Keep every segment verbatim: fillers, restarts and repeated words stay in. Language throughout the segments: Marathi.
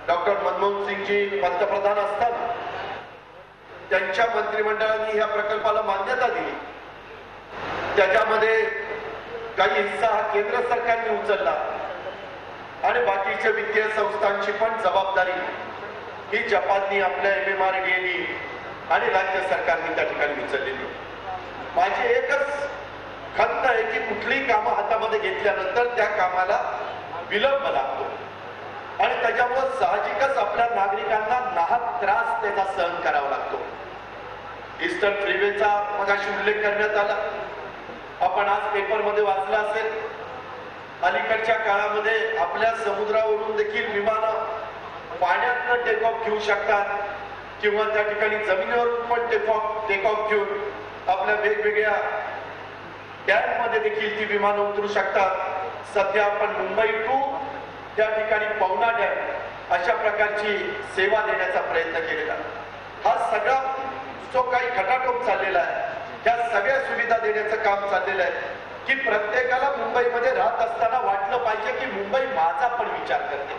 डॉक्टर मनमोहन सिंगजी पंतप्रधान असताना त्यांच्या मंत्रिमंडळाने या प्रकल्पाला मान्यता दिली। त्याच्यामध्ये काही हिस्सा हा केंद्र सरकारने उचलला आणि बाकीच्या वित्तीय संस्थांची पण जबाबदारी ही जपाननी आपल्या एम एम आर डी एनी आणि राज्य सरकारने त्या ठिकाणी उचललेली। माझी एकच खंत आहे की कुठलीही कामं हातामध्ये घेतल्यानंतर त्या कामाला विलंब लागतो आणि त्याच्यामुळे साहजिकच आपल्या नागरिकांना नाहक त्रास त्याचा सहन करावा लागतो। ईस्टर्न फ्रीवेचा मगाशी उल्लेख करण्यात आला, आपण आज पेपर मध्ये वाचला असेल, अलीकडच्या काळामध्ये आपल्या समुद्रावरून देखील विमानं पाण्यातनं टेक ऑफ घेऊ शकतात किंवा त्या ठिकाणी जमिनीवरून पण टेक ऑफ टेक ऑफ घेऊन आपल्या वेगवेगळ्या डॅम मध्ये देखील ती विमानं उतरू शकतात। सध्या आपण मुंबई टू त्या ठिकाणी पवना डॅम अशा प्रकारची सेवा देण्याचा प्रयत्न केलेला। हा सगळा जो काही खटाटोप चाललेला आहे त्या सगळ्या सुविधा देण्याचं काम चाललेलं आहे की प्रत्येकाला मुंबईमध्ये राहत असताना वाटलं पाहिजे की मुंबई माझा पण विचार करते।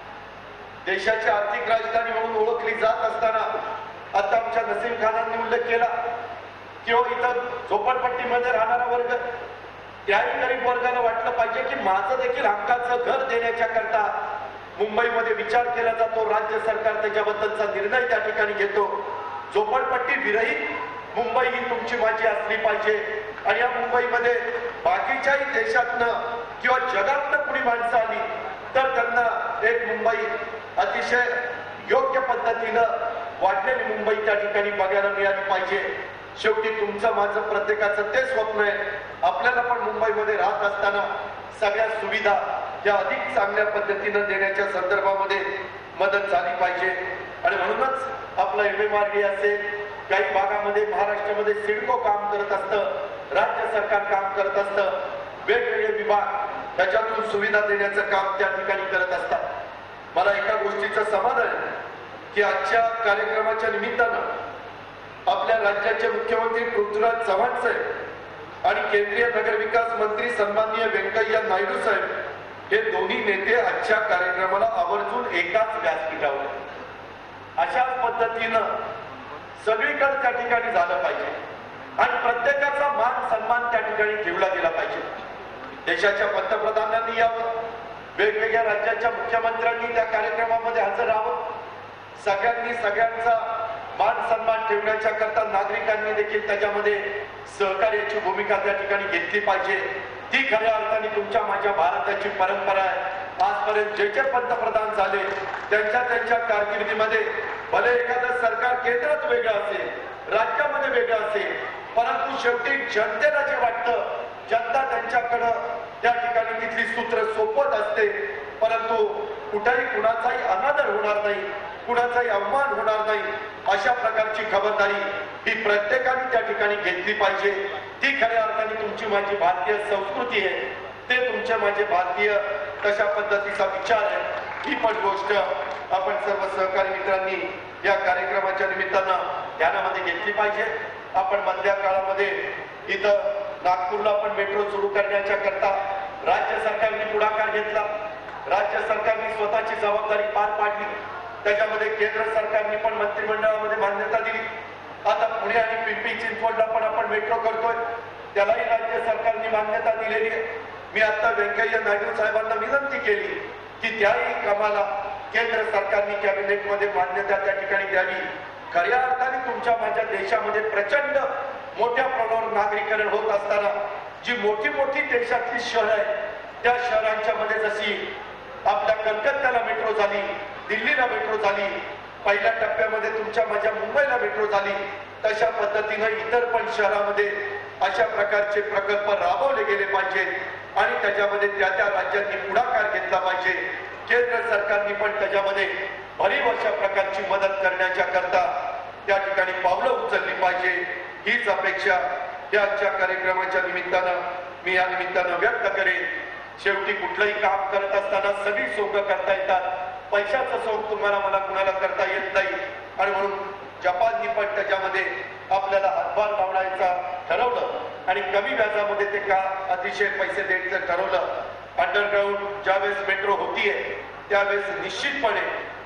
देशाची आर्थिक राजधानी म्हणून ओळखली जात असताना आता आमच्या नसीम खानांनी उल्लेख केला की हो इथं झोपडपट्टीमध्ये राहणारा वर्ग, त्याही गरीब वर्गाला वाटलं पाहिजे की माझं देखील हक्काचं घर देण्याच्या करता मुंबईमध्ये विचार केला जातो। राज्य सरकार त्याच्याबद्दलचा निर्णय त्या ठिकाणी घेतो। झोपडपट्टी विरहित मुंबई ही तुमची माझी असली पाहिजे आणि या मुंबईमध्ये बाकीच्याही देशातनं किंवा जगातनं कुणी माणसं आली तर त्यांना एक मुंबई अतिशय योग्य पद्धतीनं वाढलेली मुंबई त्या ठिकाणी बघायला मिळाली पाहिजे। शेवटी तुमचं माझं प्रत्येकाचं ते स्वप्न आहे, आपल्याला पण मुंबईमध्ये राहत असताना सगळ्या सुविधा या अधिक चांगल्या पद्धतीनं देण्याच्या संदर्भामध्ये मदत झाली पाहिजे आणि म्हणूनच आपलं एम एम आर डी असेल, काही भागामध्ये महाराष्ट्रामध्ये सिडको काम करत असतं, राज्य सरकार काम करत असतं, वेगवेगळे विभाग त्याच्यातून सुविधा देण्याचं काम त्या ठिकाणी करत असतात। मला एका गोष्टीचं समाधान आहे की आजच्या कार्यक्रमाच्या निमित्तानं आपल्या राज्याचे मुख्यमंत्री पृथ्वीराज चव्हाण साहेब आणि केंद्रीय नगरविकास मंत्री सन्माननीय व्यंकय्या नायडू साहेब हे दोन्ही नेते आजच्या कार्यक्रमाला आवर्जून एकाच व्यासपीठावर, अशाच पद्धतीनं सगळीकडे त्या ठिकाणी झालं पाहिजे आणि प्रत्येकाचा मान सन्मान त्या ठिकाणी ठेवला गेला पाहिजे। देशाच्या पंतप्रधानांनी यावं, वेगवेगळ्या राज्याच्या मुख्यमंत्र्यांनी त्या कार्यक्रमामध्ये हजर राहावं, सगळ्यांनी सगळ्यांचा मान सन्मान ठेवण्याच्या करता नागरिकांनी देखील त्याच्यामध्ये सहकार्याची भूमिका त्या ठिकाणी घेतली पाहिजे। ती खऱ्या अर्थाने तुमच्या माझ्या भारताची परंपरा आहे। आजपर्यंत जे जे पंतप्रधान झाले त्यांच्या त्यांच्या कारकिर्दीमध्ये भले एखादं सरकार केंद्रात वेगळं असेल, राज्यामध्ये वेगळं असेल, परंतु शेवटी जनतेला जे वाटतं जनता त्यांच्याकडं त्या ठिकाणी तिथली सूत्र सोपवत असते, परंतु कुठेही कुणाचाही अनादर होणार नाही, कुणाचाही अवमान होणार नाही, अशा प्रकारची खबरदारी ही प्रत्येकाने त्या ठिकाणी घेतली पाहिजे। ती खऱ्या अर्थाने तुमची माझी भारतीय संस्कृती आहे, ते तुमचे माझे भारतीय तशा पद्धतीचा विचार आहे। ही पण गोष्ट आपण सर्व सहकारी मित्रांनी या कार्यक्रमाच्या निमित्तानं ध्यानामध्ये घेतली पाहिजे। आपण मधल्या काळामध्ये इथं नागपूरला पण मेट्रो सुरू करण्याच्या करता राज्य सरकारने पुढाकार घेतला, राज्य सरकारने स्वतःची जबाबदारी पार पाडली, त्याच्यामध्ये केंद्र सरकारने पण मंत्रिमंडळामध्ये मान्यता दिली। आता पुणे आणि पिंपरी चिंचवडला पण आपण मेट्रो करतोय, त्यालाही राज्य सरकारने मान्यता दिलेली आहे। मी आता व्यंकय्या नायडू साहेबांना विनंती केली की त्याही कामाला केंद्र सरकारने कॅबिनेटमध्ये मान्यता त्या ठिकाणी द्यावी। खऱ्या अर्थाने तुमच्या माझ्या देशामध्ये प्रचंड मोठ्या प्रमाणावर नागरीकरण होत असताना जी मोठी मोठी देशातली शहरं आहेत त्या शहरांच्या मध्ये जशी आपल्या कलकत्त्याला मेट्रो झाली, दिल्लीला मेट्रो झाली, पहिल्या टप्प्यामध्ये तुमच्या माझ्या मुंबईला मेट्रो झाली, तशा पद्धतीनं इतर पण शहरामध्ये अशा प्रकारचे प्रकल्प राबवले गेले पाहिजे आणि त्याच्यामध्ये त्या त्या राज्यांनी पुढाकार घेतला पाहिजे। केंद्र सरकारने पण त्याच्यामध्ये भरीव अशा प्रकारची मदत करण्याच्या करता त्या ठिकाणी पावलं उचलली पाहिजे। हीच अपेक्षा या आजच्या कार्यक्रमाच्या निमित्तानं मी या निमित्तानं व्यक्त करेन। शेवटी कुठलंही काम करत असताना सगळी सोंग करता येतात, पैशाचं सोंग तुम्हाला मला कुणाला करता येत नाही आणि म्हणून जपाननी पण त्याच्यामध्ये आपल्याला हातभार लावण्याचा ठरवलं आणि कमी व्याजामध्ये ते का अतिशय पैसे द्यायचं ठरवलं। अंडरग्राउंड ज्यावेळेस मेट्रो होतीये त्यावेळेस निश्चितपणे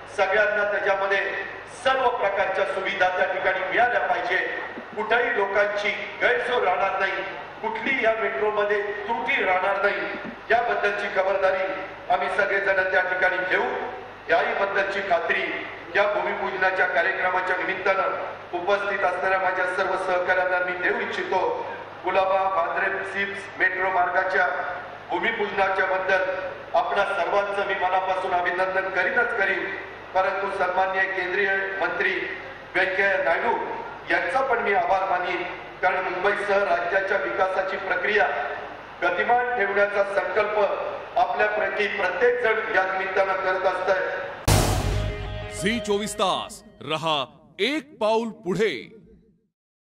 सगळ्यांना त्याच्यामध्ये सर्व प्रकारच्या सुविधा त्या ठिकाणी मिळाल्या पाहिजे, कुठेही लोकांची गैरसोय राहणार नाही, कुठली या मेट्रोमध्ये त्रुटी राहणार नाही, याबद्दलची खबरदारी आम्ही सगळेजण त्या ठिकाणी घेऊ। याही बद्दलची खात्री या भूमिपूजनाच्या कार्यक्रमाच्या निमित्तानं उपस्थित असणाऱ्या माझ्या सर्व सहकाऱ्यांना मी देऊ इच्छितो। कुलाबा बांद्रे सिप्स मेट्रो मार्गाच्या भूमिपूजनाच्या बद्दल आपणा सर्वांचं मी मनापासून अभिनंदन करीनच करीन, परंतु सन्माननीय केंद्रीय मंत्री व्यंकय्या नायडू यांचा पण मी आभार मानीन, कारण मुंबईसह राज्याच्या विकासाची प्रक्रिया गतिमान ठेवण्याचा संकल्प आपल्यापैकी प्रत्येक जण या निमित्तानं करत असतंय। झी चोवीस तास रहा एक पाऊल पुढे।